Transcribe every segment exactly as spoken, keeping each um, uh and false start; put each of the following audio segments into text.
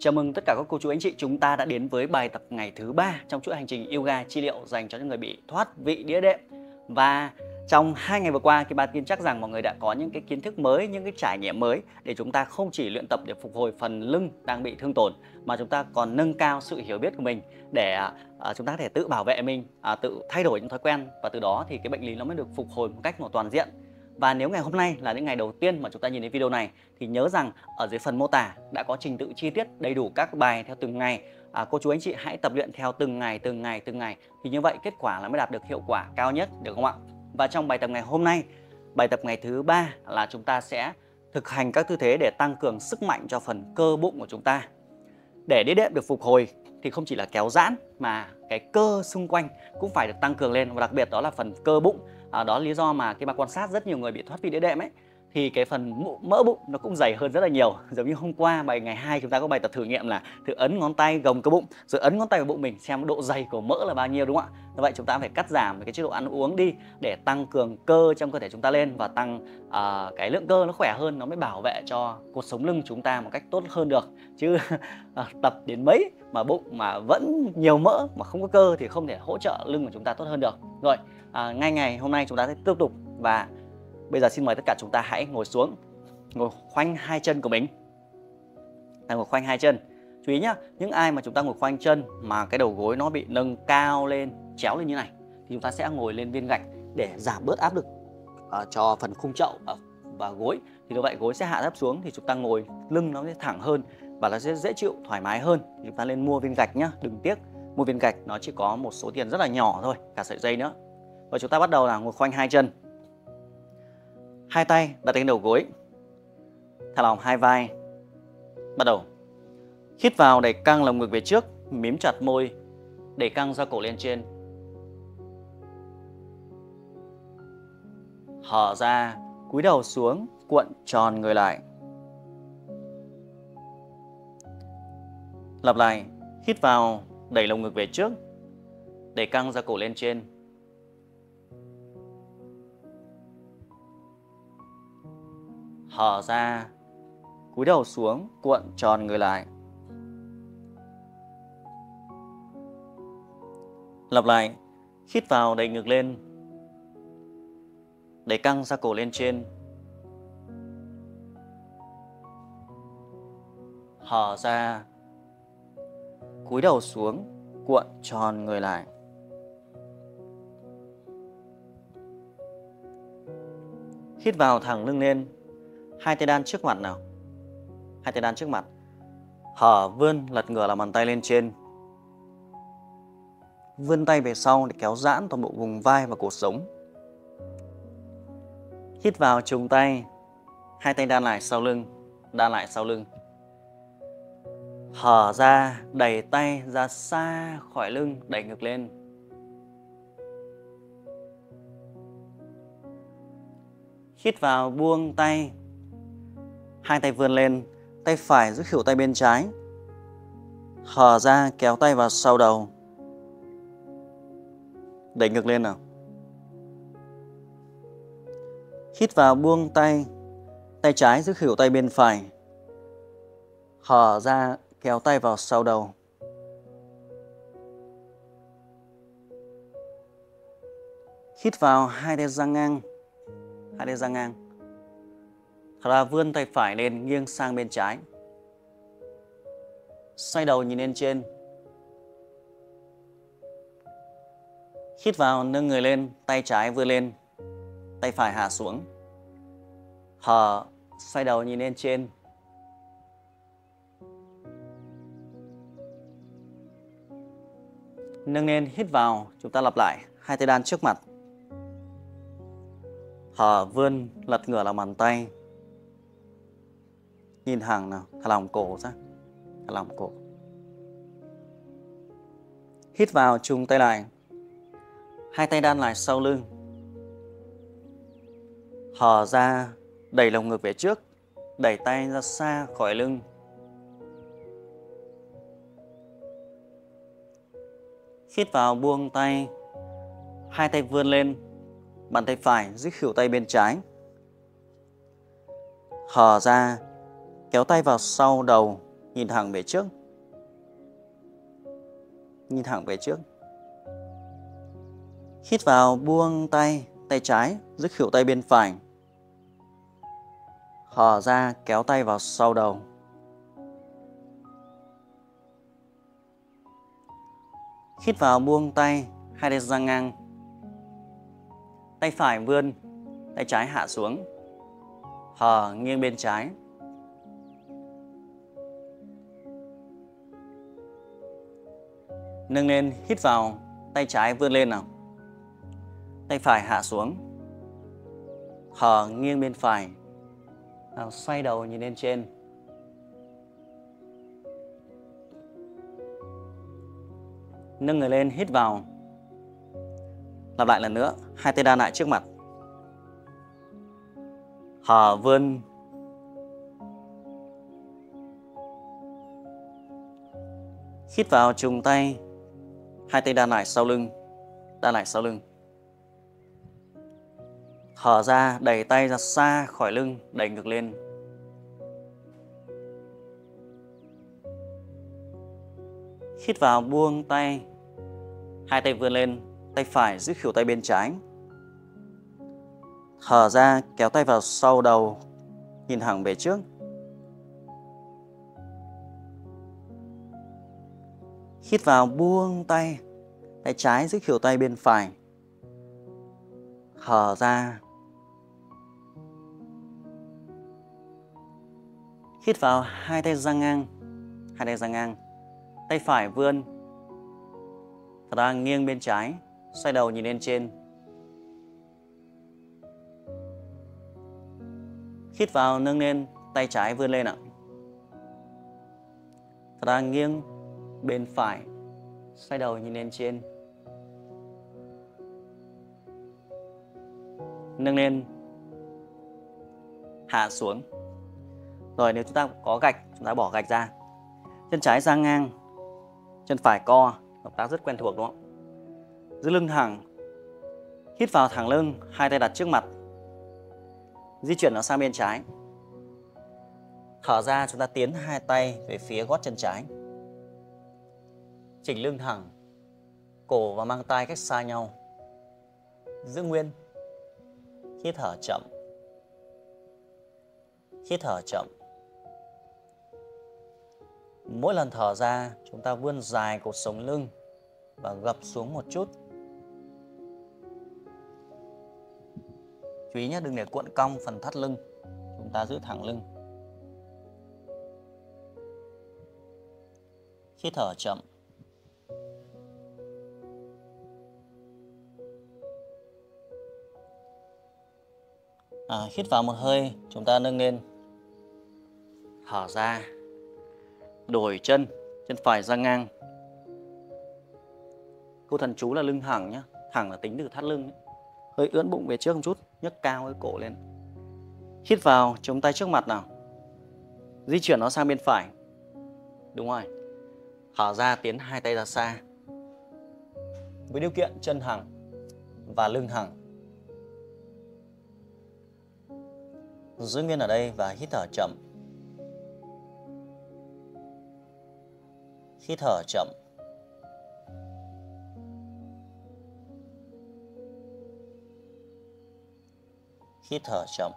Chào mừng tất cả các cô chú anh chị, chúng ta đã đến với bài tập ngày thứ ba trong chuỗi hành trình yoga trị liệu dành cho những người bị thoát vị đĩa đệm. Và trong hai ngày vừa qua thì bạn tin chắc rằng mọi người đã có những cái kiến thức mới, những cái trải nghiệm mới để chúng ta không chỉ luyện tập để phục hồi phần lưng đang bị thương tổn mà chúng ta còn nâng cao sự hiểu biết của mình để à, chúng ta có thể tự bảo vệ mình, à, tự thay đổi những thói quen và từ đó thì cái bệnh lý nó mới được phục hồi một cách một toàn diện. Và nếu ngày hôm nay là những ngày đầu tiên mà chúng ta nhìn thấy video này thì nhớ rằng ở dưới phần mô tả đã có trình tự chi tiết đầy đủ các bài theo từng ngày. À, cô chú anh chị hãy tập luyện theo từng ngày, từng ngày, từng ngày thì như vậy kết quả là mới đạt được hiệu quả cao nhất, được không ạ? Và trong bài tập ngày hôm nay, bài tập ngày thứ ba là chúng ta sẽ thực hành các tư thế để tăng cường sức mạnh cho phần cơ bụng của chúng ta. Để đĩa đệm được phục hồi thì không chỉ là kéo giãn mà cái cơ xung quanh cũng phải được tăng cường lên, và đặc biệt đó là phần cơ bụng. À, đó là lý do mà khi mà quan sát rất nhiều người bị thoát vị đĩa đệm ấy thì cái phần mỡ bụng nó cũng dày hơn rất là nhiều. Giống như hôm qua bài ngày hai chúng ta có bài tập thử nghiệm là thử ấn ngón tay gồng cơ bụng rồi ấn ngón tay vào bụng mình xem độ dày của mỡ là bao nhiêu, đúng không ạ? Như vậy chúng ta phải cắt giảm cái chế độ ăn uống đi để tăng cường cơ trong cơ thể chúng ta lên và tăng uh, cái lượng cơ nó khỏe hơn, nó mới bảo vệ cho cột sống lưng chúng ta một cách tốt hơn được. Chứ tập đến mấy mà bụng mà vẫn nhiều mỡ mà không có cơ thì không thể hỗ trợ lưng của chúng ta tốt hơn được. Rồi, à, ngay ngày hôm nay chúng ta sẽ tiếp tục, và bây giờ xin mời tất cả chúng ta hãy ngồi xuống, ngồi khoanh hai chân của mình. À, ngồi khoanh hai chân. Chú ý nhá, những ai mà chúng ta ngồi khoanh chân mà cái đầu gối nó bị nâng cao lên, chéo lên như này thì chúng ta sẽ ngồi lên viên gạch để giảm bớt áp lực uh, cho phần khung chậu uh, và gối. Thì như vậy gối sẽ hạ thấp xuống thì chúng ta ngồi lưng nó sẽ thẳng hơn và nó sẽ dễ chịu, thoải mái hơn. Thì chúng ta lên mua viên gạch nhá, đừng tiếc. Mua viên gạch nó chỉ có một số tiền rất là nhỏ thôi, cả sợi dây nữa. Và chúng ta bắt đầu là ngồi khoanh hai chân. Hai tay đặt trên đầu gối, thả lỏng hai vai. Bắt đầu. Hít vào đẩy căng lồng ngực về trước, mím chặt môi, đẩy căng da cổ lên trên. Thở ra, cúi đầu xuống, cuộn tròn người lại. Lặp lại, hít vào, đẩy lồng ngực về trước, đẩy căng da cổ lên trên. Thở ra, cúi đầu xuống, cuộn tròn người lại. Lặp lại, hít vào, đẩy ngực lên, đẩy căng da cổ lên trên. Thở ra, cúi đầu xuống, cuộn tròn người lại. Hít vào, thẳng lưng lên, hai tay đan trước mặt nào. Hai tay đan trước mặt. Thở vươn, lật ngửa lòng bàn tay lên trên. Vươn tay về sau để kéo giãn toàn bộ vùng vai và cột sống. Hít vào, trùng tay, hai tay đan lại sau lưng, đan lại sau lưng. Thở ra, đẩy tay ra xa khỏi lưng, đẩy ngực lên. Hít vào, buông tay, hai tay vươn lên, tay phải giữ khuỷu tay bên trái. Thở ra, kéo tay vào sau đầu, đẩy ngực lên nào. Hít vào, buông tay, tay trái giữ khuỷu tay bên phải. Thở ra, kéo tay vào sau đầu. Hít vào, hai tay dang ngang, hai tay dang ngang. Thở ra, vươn tay phải lên, nghiêng sang bên trái. Xoay đầu nhìn lên trên. Hít vào, nâng người lên, tay trái vươn lên, tay phải hạ xuống. Thở, xoay đầu nhìn lên trên. Nâng lên, hít vào, chúng ta lặp lại, hai tay đan trước mặt. Thở, vươn, lật ngửa lòng bàn tay. Nhìn thẳng nào, thả lỏng cổ ra, thả lỏng cổ. Hít vào, trùng tay lại, hai tay đan lại sau lưng. Thở ra, đẩy lồng ngực về trước, đẩy tay ra xa khỏi lưng. Hít vào, buông tay, hai tay vươn lên, bàn tay phải giữ khuỷu tay bên trái. Thở ra, kéo tay vào sau đầu, nhìn thẳng về trước. Nhìn thẳng về trước. Hít vào buông tay, tay trái giữ khuỷu tay bên phải. Thở ra kéo tay vào sau đầu. Hít vào buông tay, hai tay dang ngang. Tay phải vươn, tay trái hạ xuống. Thở nghiêng bên trái. Nâng lên, hít vào, tay trái vươn lên nào. Tay phải hạ xuống. Thở nghiêng bên phải. Nào, xoay đầu nhìn lên trên. Nâng người lên, hít vào. Lặp lại lần nữa, hai tay đan lại trước mặt. Thở vươn. Hít vào trùng tay. Hai tay đan lại sau lưng. Đan lại sau lưng. Thở ra, đẩy tay ra xa khỏi lưng, đẩy ngực lên. Hít vào buông tay. Hai tay vươn lên, tay phải giữ khuỷu tay bên trái. Thở ra, kéo tay vào sau đầu, nhìn thẳng về trước. Hít vào buông tay, tay trái giữ khuỷu tay bên phải. Thở ra. Hít vào, hai tay dang ngang. Hai tay dang ngang. Tay phải vươn. Thở ra nghiêng bên trái. Xoay đầu nhìn lên trên. Hít vào nâng lên. Tay trái vươn lên ạ. Thở ra nghiêng bên phải. Xoay đầu nhìn lên trên. Nâng lên. Hạ xuống. Rồi nếu chúng ta có gạch, chúng ta bỏ gạch ra. Chân trái dang ngang, chân phải co, động tác rất quen thuộc đúng không? Giữ lưng thẳng. Hít vào thẳng lưng, hai tay đặt trước mặt. Di chuyển nó sang bên trái. Thở ra chúng ta tiến hai tay về phía gót chân trái. Chỉnh lưng thẳng. Cổ và mang tai cách xa nhau. Giữ nguyên. Hít thở chậm. Hít thở chậm. Mỗi lần thở ra, chúng ta vươn dài cột sống lưng và gập xuống một chút. Chú ý nhé, đừng để cuộn cong phần thắt lưng. Chúng ta giữ thẳng lưng. Hít thở chậm. À, hít vào một hơi, chúng ta nâng lên. Thở ra. Đổi chân, chân phải dang ngang. Câu thần chú là lưng thẳng nhé. Thẳng là tính từ thắt lưng ấy. Hơi ưỡn bụng về trước một chút, nhấc cao cái cổ lên. Hít vào, chống tay trước mặt nào. Di chuyển nó sang bên phải. Đúng rồi. Thở ra, tiến hai tay ra xa. Với điều kiện chân thẳng và lưng thẳng. Giữ nguyên ở đây và hít thở chậm. Hít thở chậm. Hít thở chậm.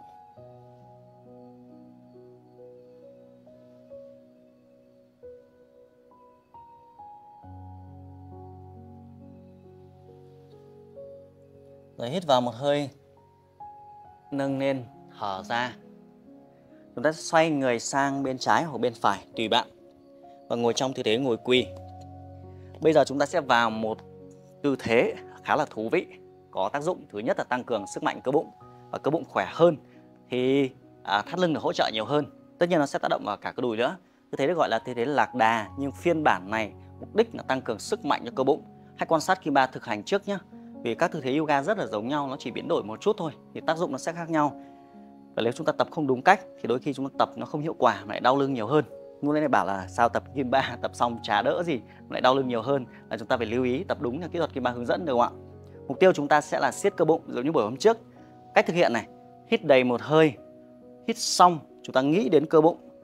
Rồi hít vào một hơi. Nâng lên, thở ra. Chúng ta xoay người sang bên trái hoặc bên phải, tùy bạn. Và ngồi trong tư thế ngồi quỳ. Bây giờ chúng ta sẽ vào một tư thế khá là thú vị. Có tác dụng thứ nhất là tăng cường sức mạnh cơ bụng. Và cơ bụng khỏe hơn thì à, thắt lưng được hỗ trợ nhiều hơn. Tất nhiên nó sẽ tác động vào cả cơ đùi nữa. Tư thế được gọi là tư thế lạc đà. Nhưng phiên bản này mục đích là tăng cường sức mạnh cho cơ bụng. Hãy quan sát khi ba thực hành trước nhé. Vì các tư thế yoga rất là giống nhau, nó chỉ biến đổi một chút thôi thì tác dụng nó sẽ khác nhau. Và nếu chúng ta tập không đúng cách thì đôi khi chúng ta tập nó không hiệu quả mà lại đau lưng nhiều hơn. Lúc nãy bảo là sao tập kim ba, tập xong chả đỡ gì mà lại đau lưng nhiều hơn, là chúng ta phải lưu ý tập đúng theo kỹ thuật kim ba hướng dẫn được không ạ? Mục tiêu chúng ta sẽ là siết cơ bụng giống như buổi hôm trước. Cách thực hiện này, hít đầy một hơi, hít xong chúng ta nghĩ đến cơ bụng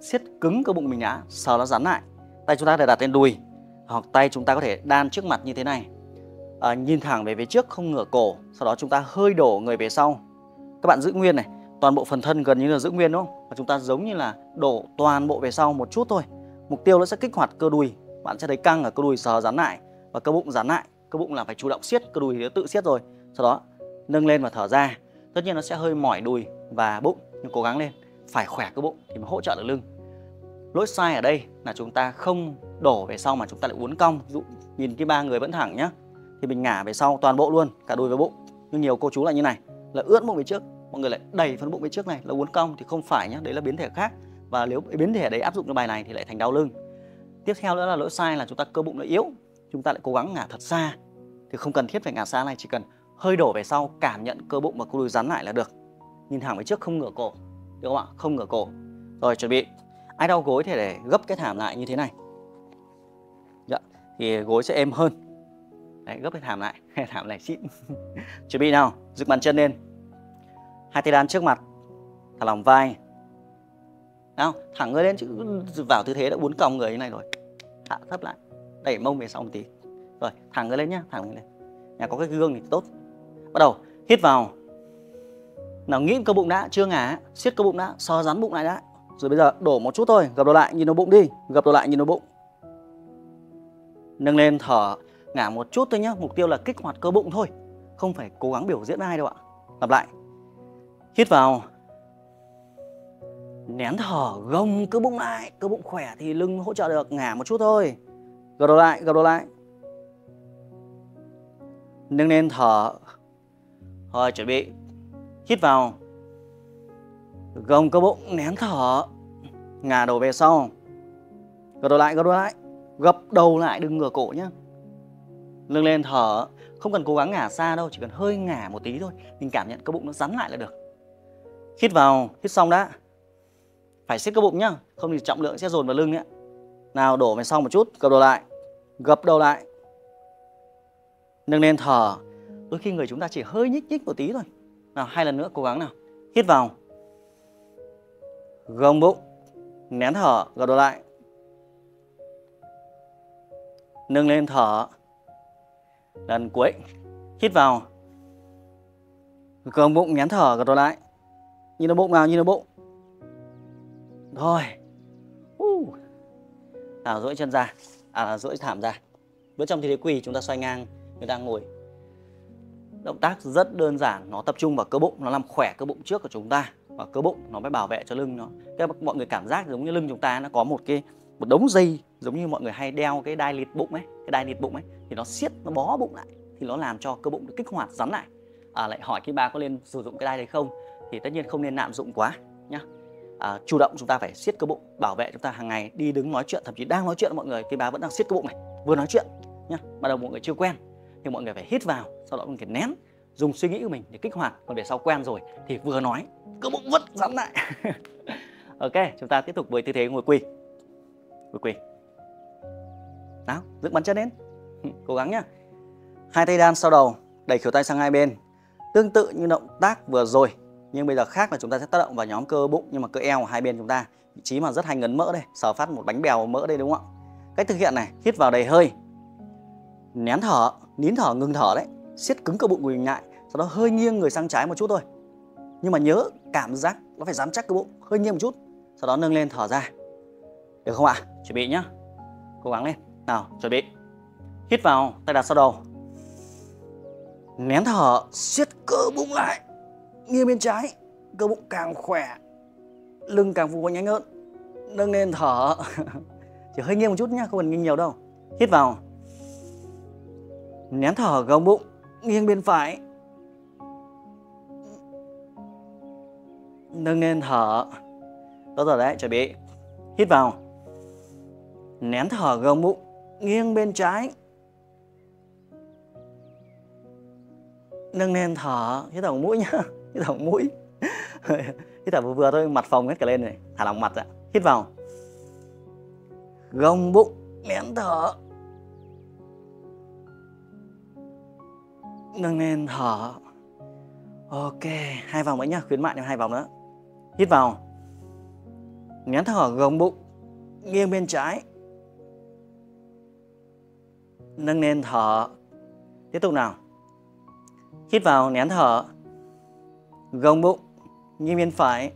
siết cứng cơ bụng mình đã, sờ nó rắn lại. Tay chúng ta để đặt lên đùi, hoặc tay chúng ta có thể đan trước mặt như thế này, à, nhìn thẳng về phía trước, không ngửa cổ. Sau đó chúng ta hơi đổ người về sau. Các bạn giữ nguyên này, toàn bộ phần thân gần như là giữ nguyên đúng không? Và chúng ta giống như là đổ toàn bộ về sau một chút thôi. Mục tiêu nó sẽ kích hoạt cơ đùi. Bạn sẽ thấy căng ở cơ đùi, sờ rắn lại và cơ bụng rắn lại. Cơ bụng là phải chủ động siết, cơ đùi thì nó tự siết rồi. Sau đó nâng lên và thở ra. Tất nhiên nó sẽ hơi mỏi đùi và bụng, nhưng cố gắng lên, phải khỏe cơ bụng thì mới hỗ trợ được lưng. Lỗi sai ở đây là chúng ta không đổ về sau mà chúng ta lại uốn cong. Ví dụ nhìn cái ba người vẫn thẳng nhá, thì mình ngả về sau toàn bộ luôn, cả đùi và bụng. Nhưng nhiều cô chú lại như này, là ướt bụng về trước, mọi người lại đẩy phần bụng về trước này là uốn cong, thì không phải nhá, đấy là biến thể khác. Và nếu biến thể đấy áp dụng cho bài này thì lại thành đau lưng. Tiếp theo nữa là lỗi sai là chúng ta cơ bụng nó yếu, chúng ta lại cố gắng ngả thật xa. Thì không cần thiết phải ngả xa này, chỉ cần hơi đổ về sau, cảm nhận cơ bụng và cơ đùi rắn lại là được. Nhìn thẳng về trước, không ngửa cổ, được không ạ? Không ngửa cổ. Rồi, chuẩn bị. Ai đau gối thì để gấp cái thảm lại như thế này. Dạ, thì gối sẽ êm hơn. Đấy, gấp cái thảm lại, thảm này xịn. Chuẩn bị nào, dựng bàn chân lên, hai tay đan trước mặt, thả lỏng vai. Nào, thẳng người lên chứ vào tư thế đã uốn cong người như này rồi. Hạ thấp lại, đẩy mông về sau một tí. Rồi, thẳng người lên nhá, thẳng người lên. Nhà có cái gương thì tốt. Bắt đầu, hít vào. Nào, nghĩ cơ bụng đã, chưa ngả, siết cơ bụng đã, sờ rắn bụng lại đã. Rồi bây giờ đổ một chút thôi, gập đầu lại nhìn vào bụng đi, gập đầu lại nhìn vào bụng. Nâng lên thở, ngả một chút thôi nhá, mục tiêu là kích hoạt cơ bụng thôi, không phải cố gắng biểu diễn ai đâu ạ. Lặp lại. Hít vào. Nén thở, gồng cơ bụng lại, cơ bụng khỏe thì lưng hỗ trợ được, ngả một chút thôi. Gập đầu lại, gập đầu lại. Nâng lên thở. Rồi, chuẩn bị. Hít vào. Gồng cơ bụng, nén thở, ngả đầu về sau. Gập đầu lại, gập đầu lại. Gập đầu lại, đừng ngửa cổ nhá. Nâng lên thở, không cần cố gắng ngả xa đâu, chỉ cần hơi ngả một tí thôi. Mình cảm nhận cơ bụng nó rắn lại là được. Hít vào, hít xong đã. Phải siết cơ bụng nhá, không thì trọng lượng sẽ dồn vào lưng nhé. Nào, đổ về sau một chút, gập đầu lại, gập đầu lại. Nâng lên thở. Đôi khi người chúng ta chỉ hơi nhích nhích một tí thôi. Nào, hai lần nữa, cố gắng nào. Hít vào. Gồng bụng, nén thở, gập đầu lại. Nâng lên thở. Lần cuối. Hít vào. Gồng bụng, nén thở, gập đầu lại. Nhìn vào bụng nào, nhìn vào bụng. Rồi. uh. Nào, duỗi chân ra, à duỗi thảm ra. Vẫn trong tư thế quỳ, chúng ta xoay ngang, người ta ngồi. Động tác rất đơn giản, nó tập trung vào cơ bụng, nó làm khỏe cơ bụng trước của chúng ta. Và cơ bụng nó mới bảo vệ cho lưng nó. Các mọi người cảm giác giống như lưng chúng ta nó có một cái một đống dây, giống như mọi người hay đeo cái đai lịt bụng ấy, cái đai lịt bụng ấy thì nó siết, nó bó bụng lại, thì nó làm cho cơ bụng được kích hoạt rắn lại. À, lại hỏi cái ba có nên sử dụng cái đai đấy không? Thì tất nhiên không nên lạm dụng quá nhá. À, chủ động chúng ta phải siết cơ bụng, bảo vệ chúng ta hàng ngày đi đứng nói chuyện, thậm chí đang nói chuyện với mọi người, cái ba vẫn đang siết cơ bụng này, vừa nói chuyện nhá. Ban đầu mọi người chưa quen thì mọi người phải hít vào, sau đó mình phải nén, dùng suy nghĩ của mình để kích hoạt. Còn về sau quen rồi thì vừa nói cơ bụng vứt rắn lại. Ok, chúng ta tiếp tục với tư thế ngồi quỳ. Ngồi quỳ. Nào, dựng bàn chân lên. Cố gắng nhá. Hai tay đan sau đầu, đẩy khuỷu tay sang hai bên. Tương tự như động tác vừa rồi, nhưng bây giờ khác là chúng ta sẽ tác động vào nhóm cơ bụng, nhưng mà cơ eo ở hai bên chúng ta, vị trí mà rất hay ngấn mỡ đây, sờ phát một bánh bèo mỡ đây đúng không ạ? Cách thực hiện này, hít vào đầy hơi, nén thở, nín thở, ngừng thở đấy, siết cứng cơ bụng của mình lại, sau đó hơi nghiêng người sang trái một chút thôi. Nhưng mà nhớ cảm giác nó phải dán chắc cơ bụng, hơi nghiêng một chút, sau đó nâng lên thở ra. Được không ạ? Chuẩn bị nhá. Cố gắng lên. Nào, chuẩn bị. Hít vào, tay đặt sau đầu. Nén thở, siết cơ bụng lại, nghiêng bên trái, cơ bụng càng khỏe, lưng càng phục hồi nhanh hơn. Nâng lên thở. Chỉ hơi nghiêng một chút nhá, không cần nghiêng nhiều đâu. Hít vào. Nén thở, gồng bụng, nghiêng bên phải. Nâng lên thở. Tốt rồi đấy, chuẩn bị. Hít vào. Nén thở, gồng bụng, nghiêng bên trái. Nâng lên thở, hít thở mũi nhá, hít thở mũi. Hít thở vừa vừa thôi, mặt phồng hết cả lên này, thả lỏng mặt ra. Hít vào. Gồng bụng, nén thở. Nâng lên thở. Ok, hai vòng nữa nhá, khuyến mại thêm hai vòng nữa. Hít vào. Nén thở gồng bụng, nghiêng bên trái. Nâng lên thở. Tiếp tục nào. Hít vào, nén thở. Gồng bụng, nghiêng bên phải.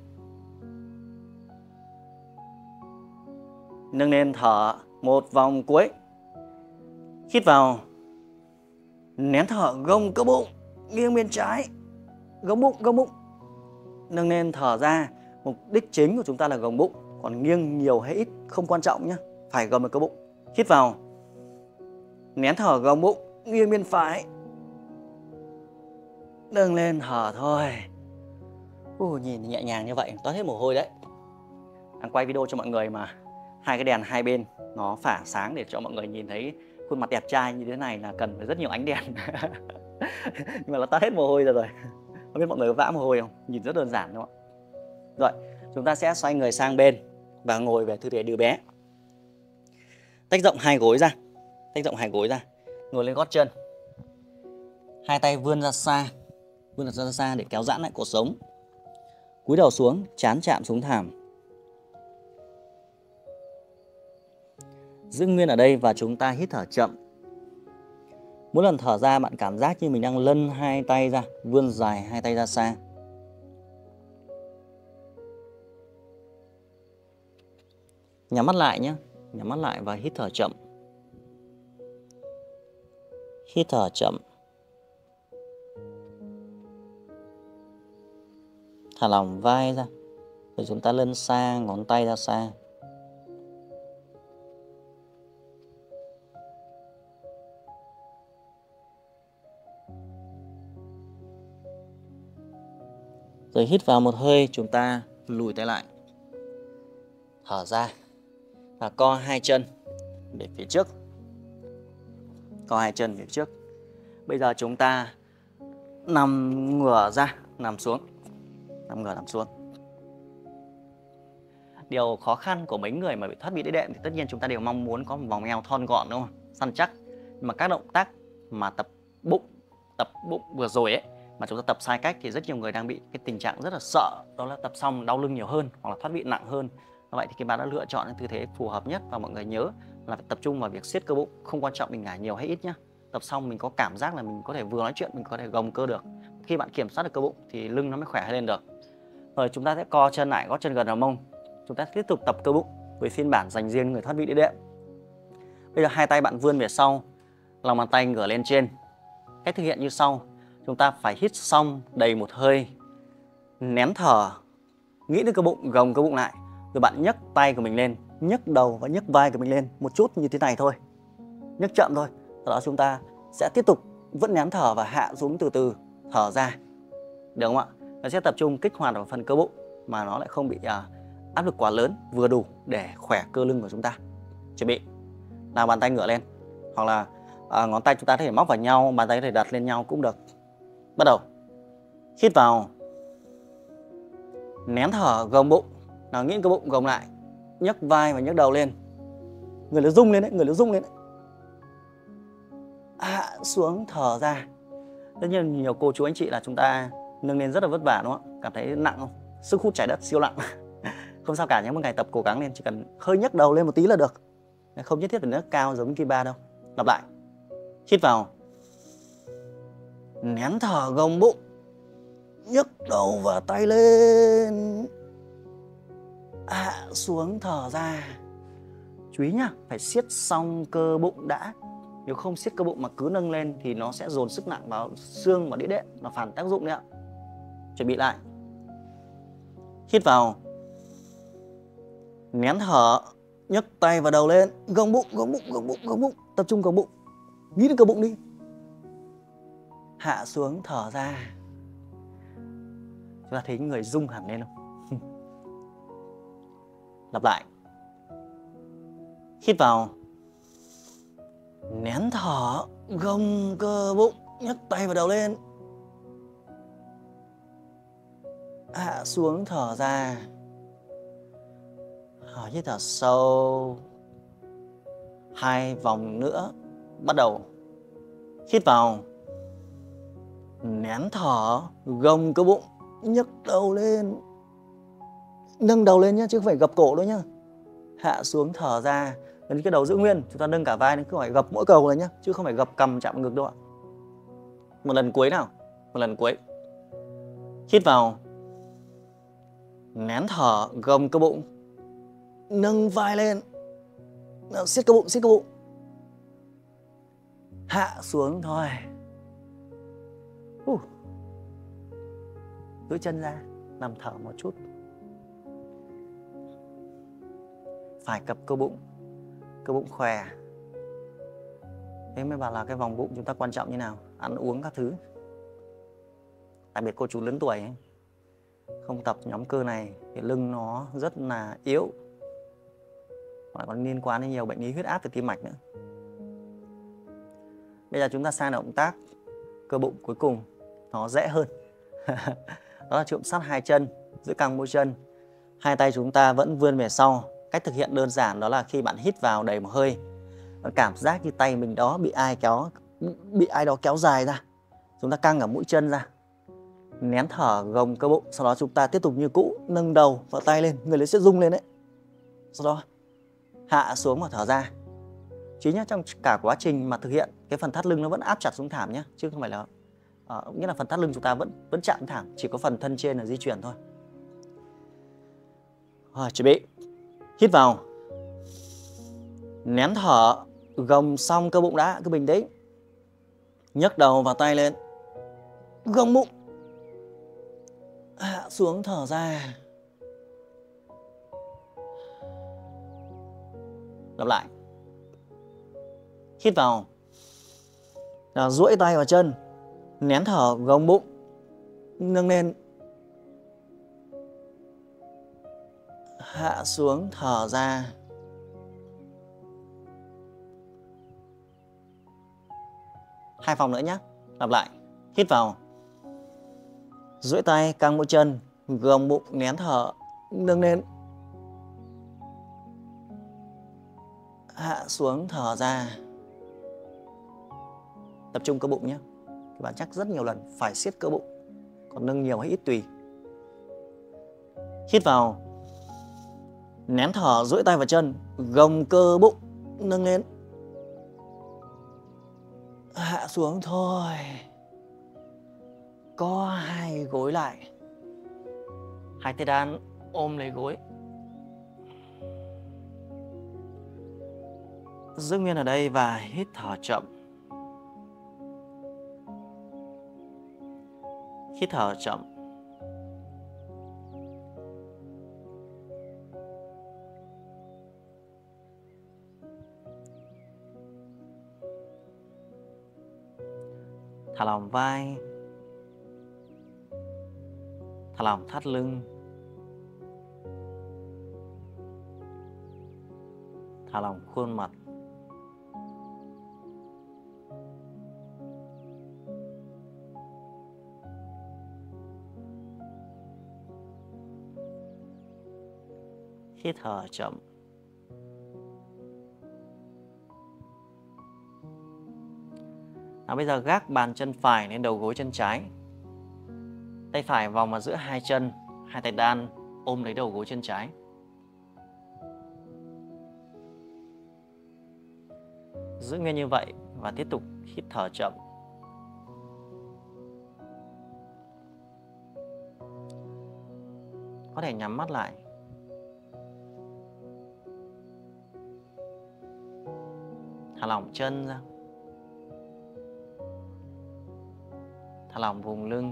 Nâng lên thở. Một vòng cuối. Hít vào. Nén thở, gồng cơ bụng, nghiêng bên trái. Gồng bụng, gồng bụng. Nâng lên thở ra. Mục đích chính của chúng ta là gồng bụng. Còn nghiêng nhiều hay ít không quan trọng nhé. Phải gồng được cơ bụng. Hít vào. Nén thở, gồng bụng, nghiêng bên phải. Nâng lên thở thôi. Ui, nhìn nhẹ nhàng như vậy, toát hết mồ hôi đấy. Đang quay video cho mọi người mà hai cái đèn hai bên nó phả sáng để cho mọi người nhìn thấy khuôn mặt đẹp trai như thế này là cần phải rất nhiều ánh đèn. Nhưng mà nó toát hết mồ hôi ra rồi. Không biết mọi người có vã mồ hôi không? Nhìn rất đơn giản đúng không ạ? Rồi, chúng ta sẽ xoay người sang bên và ngồi về tư thế đứa bé. Tách rộng hai gối ra. Tách rộng hai gối ra. Ngồi lên gót chân. Hai tay vươn ra xa. Vươn ra xa để kéo giãn lại cột sống. Cúi đầu xuống, trán chạm xuống thảm. Giữ nguyên ở đây và chúng ta hít thở chậm. Mỗi lần thở ra bạn cảm giác như mình đang lân hai tay ra, vươn dài hai tay ra xa. Nhắm mắt lại nhé. Nhắm mắt lại và hít thở chậm. Hít thở chậm. Thả lỏng vai ra. Rồi chúng ta lân xa, ngón tay ra xa. Rồi hít vào một hơi, chúng ta lùi tay lại. Thở ra. Và co hai chân về phía trước. Co hai chân về phía trước. Bây giờ chúng ta nằm ngửa ra, nằm xuống. Nằm ngửa nằm xuống. Điều khó khăn của mấy người mà bị thoát vị đĩa đệm thì tất nhiên chúng ta đều mong muốn có một vòng eo thon gọn đúng không? Săn chắc. Nhưng mà các động tác mà tập bụng, tập bụng vừa rồi ấy, mà chúng ta tập sai cách thì rất nhiều người đang bị cái tình trạng rất là sợ. Đó là tập xong đau lưng nhiều hơn hoặc là thoát vị nặng hơn. Vậy thì các bạn đã lựa chọn những tư thế phù hợp nhất. Và mọi người nhớ là phải tập trung vào việc siết cơ bụng. Không quan trọng mình ngả nhiều hay ít nhá. Tập xong mình có cảm giác là mình có thể vừa nói chuyện, mình có thể gồng cơ được. Khi bạn kiểm soát được cơ bụng thì lưng nó mới khỏe lên được. Rồi chúng ta sẽ co chân lại, gót chân gần vào mông. Chúng ta tiếp tục tập cơ bụng với phiên bản dành riêng người thoát vị đĩa đệm. Bây giờ hai tay bạn vươn về sau, lòng bàn tay ngửa lên trên. Cách thực hiện như sau. Chúng ta phải hít xong đầy một hơi, nén thở, nghĩ đến cơ bụng, gồng cơ bụng lại. Rồi bạn nhấc tay của mình lên, nhấc đầu và nhấc vai của mình lên một chút như thế này thôi. Nhấc chậm thôi. Sau đó chúng ta sẽ tiếp tục vẫn nén thở và hạ xuống từ từ, thở ra. Được không ạ? Nó sẽ tập trung kích hoạt vào phần cơ bụng mà nó lại không bị à, áp lực quá lớn, vừa đủ để khỏe cơ lưng của chúng ta. Chuẩn bị. Nào, bàn tay ngửa lên. Hoặc là à, ngón tay chúng ta có thể móc vào nhau, bàn tay có thể đặt lên nhau cũng được. Bắt đầu. Hít vào. Nén thở, gồng bụng. Nào, nghĩ cơ bụng, gồng lại. Nhấc vai và nhấc đầu lên. Người nó rung lên đấy, người nó rung lên đấy. Hạ xuống, thở ra. Tất nhiên nhiều cô chú anh chị là chúng ta nâng lên rất là vất vả đúng không? Cảm thấy nặng không? Sức hút trái đất siêu nặng. Không sao cả nhé, một ngày tập cố gắng lên, chỉ cần hơi nhấc đầu lên một tí là được. Không nhất thiết phải nhấc cao giống Kim Ba đâu. Lặp lại. Hít vào. Nén thở, gồng bụng. Nhấc đầu và tay lên. Hạ xuống, thở ra. Chú ý nhá, phải siết xong cơ bụng đã. Nếu không siết cơ bụng mà cứ nâng lên thì nó sẽ dồn sức nặng vào xương và đĩa đệm, nó phản tác dụng đấy ạ. Chuẩn bị lại. Hít vào. Nén thở, nhấc tay và đầu lên, gồng bụng, gồng bụng, gồng bụng, gồng bụng, tập trung gồng bụng. Nghĩ đến cơ bụng đi. Hạ xuống, thở ra. Chúng ta thấy người rung hẳn lên không? Lặp lại. Hít vào. Nén thở, gồng cơ bụng, nhấc tay và đầu lên. Hạ xuống, thở ra. Hít thở sâu. Hai vòng nữa. Bắt đầu. Hít vào. Nén thở, gồng cơ bụng, nhấc đầu lên. Nâng đầu lên nhé, chứ không phải gập cổ đâu nhá. Hạ xuống thở ra. Đến cái đầu giữ nguyên, chúng ta nâng cả vai lên, cứ phải gập mỗi cầu lên nhé, chứ không phải gập cầm chạm ngực đâu ạ. Một lần cuối nào, một lần cuối. Hít vào, nén thở, gồng cơ bụng, nâng vai lên, nào, siết cơ bụng, siết cơ bụng. Hạ xuống thôi. uh. Duỗi chân ra, nằm thở một chút. Phải cập cơ bụng, cơ bụng khỏe. Thế mới bảo là cái vòng bụng chúng ta quan trọng như nào. Ăn uống các thứ. Đặc biệt cô chú lớn tuổi ấy, không tập nhóm cơ này thì lưng nó rất là yếu, và còn liên quan đến nhiều bệnh lý huyết áp và tim mạch nữa. Bây giờ chúng ta sang động tác cơ bụng cuối cùng, nó dễ hơn. Đó là trụm sát hai chân, giữ căng mũi chân. Hai tay chúng ta vẫn vươn về sau. Cách thực hiện đơn giản đó là khi bạn hít vào đầy một hơi, cảm giác như tay mình đó bị ai kéo, bị ai đó kéo dài ra. Chúng ta căng cả mũi chân ra, nén thở, gồng cơ bụng. Sau đó chúng ta tiếp tục như cũ, nâng đầu và tay lên, người lấy sẽ rung lên đấy. Sau đó hạ xuống và thở ra. Chứ nhá, trong cả quá trình mà thực hiện, cái phần thắt lưng nó vẫn áp chặt xuống thảm nhé, chứ không phải là uh, nghĩa là phần thắt lưng chúng ta vẫn vẫn chạm thảm, chỉ có phần thân trên là di chuyển thôi. Rồi, chuẩn bị. Hít vào, nén thở, gồng xong cơ bụng đã, cứ bình tĩnh. Nhấc đầu và tay lên, gồng bụng, hạ xuống thở ra. Lặp lại. Hít vào, là duỗi tay vào chân, nén thở, gồng bụng, nâng lên, hạ xuống thở ra. Hai vòng nữa nhé. Lặp lại. Hít vào, duỗi tay, căng mũi chân, gồng bụng, nén thở, nâng lên, hạ xuống thở ra. Tập trung cơ bụng nhé. Các bạn chắc rất nhiều lần phải siết cơ bụng, còn nâng nhiều hay ít tùy. Hít vào, nén thở, duỗi tay vào chân, gồng cơ bụng, nâng lên, hạ xuống thôi. Co hai gối lại, hai tay đan ôm lấy gối. Giữ nguyên ở đây và hít thở chậm. Hít thở chậm. Thả lỏng vai, thả lỏng thắt lưng, thả lỏng khuôn mặt. Hít thở chậm. Nào, bây giờ gác bàn chân phải lên đầu gối chân trái. Tay phải vòng vào giữa hai chân, hai tay đan ôm lấy đầu gối chân trái. Giữ nguyên như vậy và tiếp tục hít thở chậm. Có thể nhắm mắt lại. Thả lỏng chân ra. Thả lỏng vùng lưng.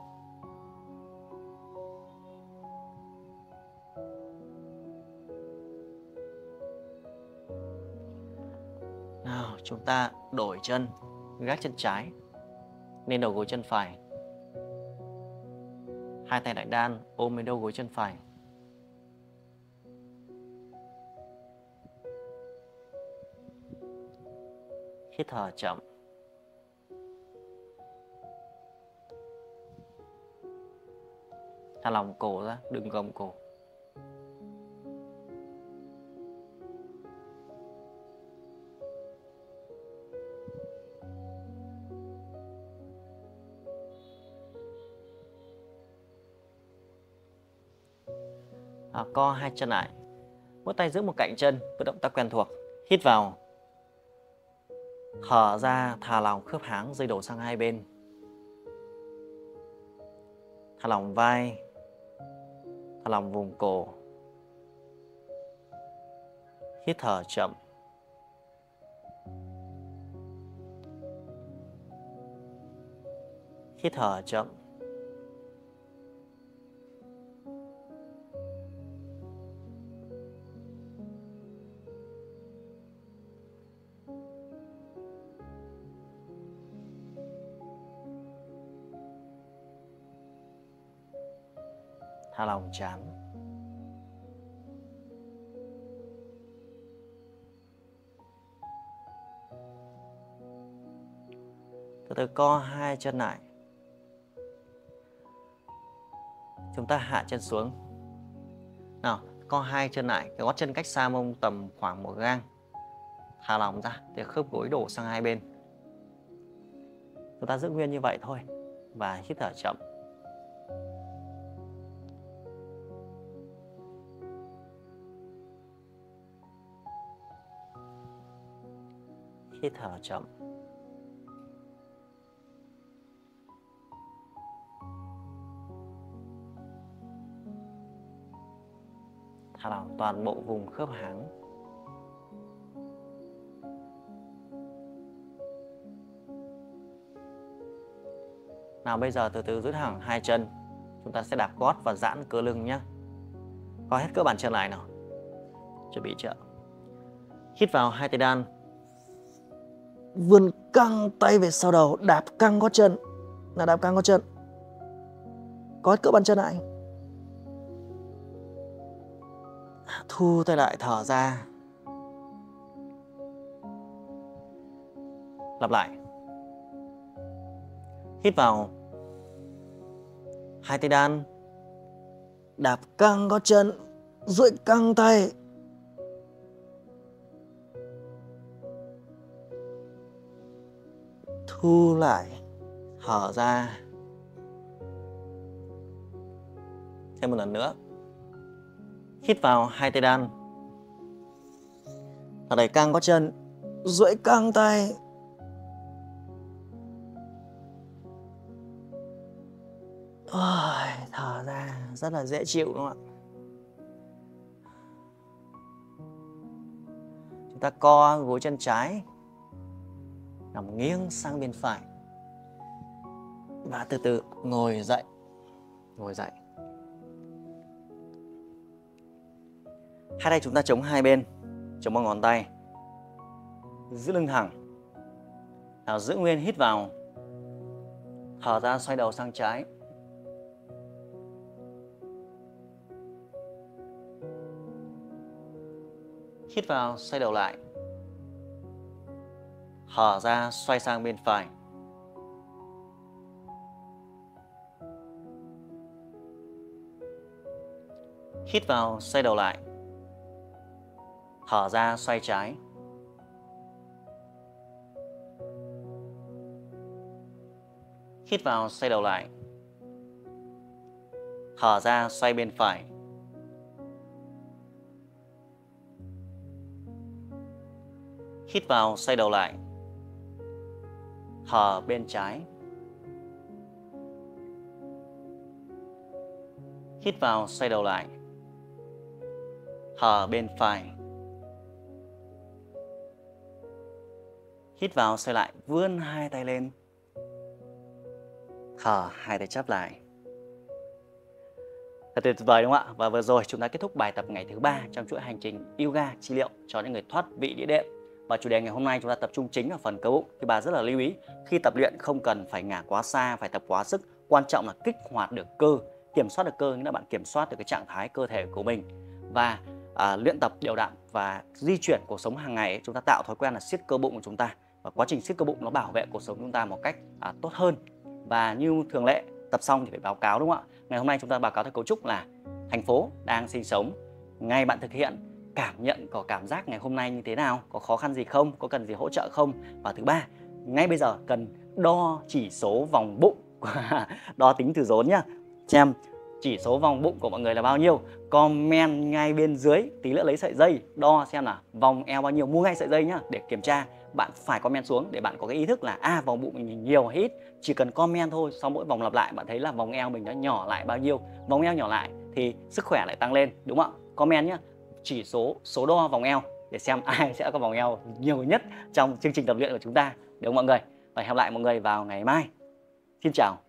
Nào, chúng ta đổi chân, gác chân trái lên đầu gối chân phải. Hai tay lại đan ôm lấy đầu gối chân phải. Hít thở chậm. Thả lỏng cổ ra, đừng gồng cổ. À, co hai chân lại, mỗi tay giữ một cạnh chân với động tác quen thuộc. Hít vào, thở ra, thả lỏng khớp háng, dây đổ sang hai bên. Thả lỏng vai, thả lỏng vùng cổ. Hít thở chậm. Hít thở chậm. Thả lỏng trán. Từ từ co hai chân lại. Chúng ta hạ chân xuống. Nào, co hai chân lại, cái gót chân cách xa mông tầm khoảng một gang. Thả lỏng ra để khớp gối đổ sang hai bên. Chúng ta giữ nguyên như vậy thôi và hít thở chậm. Hít thở chậm. Thả lỏng toàn bộ vùng khớp háng. Nào bây giờ từ từ duỗi thẳng hai chân. Chúng ta sẽ đạp gót và giãn cơ lưng nhé. Co hết cơ bàn chân lại nào. Chuẩn bị chưa? Hít vào hai tay đan. Vươn căng tay về sau đầu, đạp căng gót chân. Là đạp căng gót chân. Co hết cơ bàn chân lại. Thu tay lại, thở ra. Lặp lại. Hít vào hai tay đan, đạp căng gót chân, duỗi căng tay. Thu lại, thở ra. Thêm một lần nữa. Hít vào hai tay đan, thả đẩy căng gót chân, duỗi căng tay. Ôi, thở ra rất là dễ chịu đúng không ạ? Chúng ta co gối chân trái, nằm nghiêng sang bên phải và từ từ ngồi dậy. Ngồi dậy. Hai tay chúng ta chống hai bên, chống bằng ngón tay, giữ lưng thẳng. Nào, giữ nguyên, hít vào, thở ra, xoay đầu sang trái. Hít vào, xoay đầu lại. Thở ra, xoay sang bên phải. Hít vào, xoay đầu lại. Thở ra, xoay trái. Hít vào, xoay đầu lại. Thở ra, xoay bên phải. Hít vào, xoay đầu lại. Thở bên trái. Hít vào, xoay đầu lại. Thở bên phải. Hít vào, xoay lại, vươn hai tay lên. Thở, hai tay chắp lại. Thật tuyệt vời đúng không ạ? Và vừa rồi chúng ta kết thúc bài tập ngày thứ ba trong chuỗi hành trình yoga trị liệu cho những người thoát vị đĩa đệm. Và chủ đề ngày hôm nay chúng ta tập trung chính vào phần cơ bụng. Thì bà rất là lưu ý, khi tập luyện không cần phải ngả quá xa, phải tập quá sức. Quan trọng là kích hoạt được cơ, kiểm soát được cơ, nghĩa là bạn kiểm soát được cái trạng thái cơ thể của mình. Và à, luyện tập đều đặn và di chuyển cuộc sống hàng ngày ấy, chúng ta tạo thói quen là siết cơ bụng của chúng ta. Và quá trình siết cơ bụng nó bảo vệ cuộc sống chúng ta một cách à, tốt hơn. Và như thường lệ, tập xong thì phải báo cáo đúng không ạ? Ngày hôm nay chúng ta báo cáo theo cấu trúc là thành phố đang sinh sống. Ngày bạn thực hiện, cảm nhận có cảm giác ngày hôm nay như thế nào, có khó khăn gì không, có cần gì hỗ trợ không. Và thứ ba, ngay bây giờ cần đo chỉ số vòng bụng, đo tính từ rốn nhá. Xem chỉ số vòng bụng của mọi người là bao nhiêu. Comment ngay bên dưới, tí nữa lấy sợi dây đo xem là vòng eo bao nhiêu, mua ngay sợi dây nhá để kiểm tra. Bạn phải comment xuống để bạn có cái ý thức là à vòng bụng mình nhiều hay ít. Chỉ cần comment thôi, sau mỗi vòng lặp lại bạn thấy là vòng eo mình nó nhỏ lại bao nhiêu. Vòng eo nhỏ lại thì sức khỏe lại tăng lên, đúng không ạ? Comment nhá, chỉ số số đo vòng eo để xem ai sẽ có vòng eo nhiều nhất trong chương trình tập luyện của chúng ta, đúng không mọi người? Và hẹn gặp lại mọi người vào ngày mai. Xin chào.